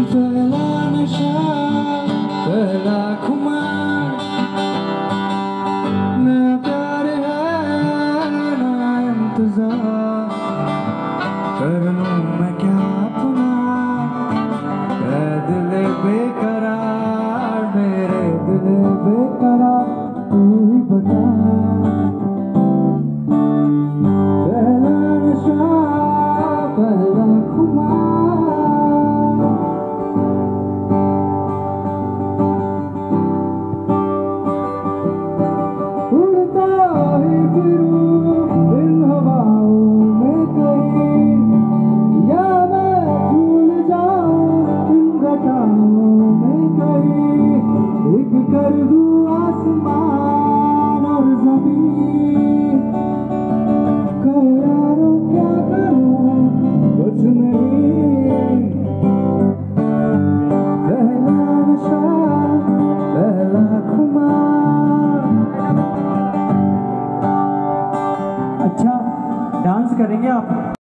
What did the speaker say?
पहला नशा पहला खुमार, ना प्यार है ना इंतजार, कर लूं मैं क्या अपना ऐ दिल बेकरार, मेरे दिल बेकरार तू ही बता। पहला नशा पहला खुमार, उड़ता ही फिरूं इन हवाओं में कहीं, या मैं झूल जाऊं इन घटाओं में कहीं, एक कर दूं आसमान और ज़मीन, कहो यारों क्या करूं कुछ नहीं। पहला नशा पहला खुमार। अच्छा डांस करेंगे आप?